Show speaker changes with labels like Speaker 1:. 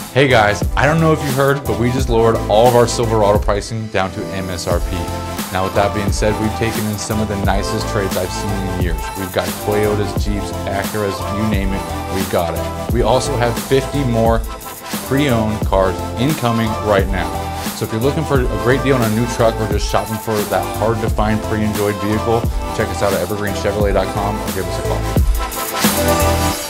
Speaker 1: Hey guys, I don't know if you heard, but we just lowered all of our Silverado pricing down to MSRP. Now with that being said, we've taken in some of the nicest trades I've seen in years. We've got Toyotas, Jeeps, Acuras, you name it, we've got it. We also have 50 more pre-owned cars incoming right now. So if you're looking for a great deal on a new truck or just shopping for that hard to find pre-enjoyed vehicle, check us out at evergreenchevrolet.com or give us a call.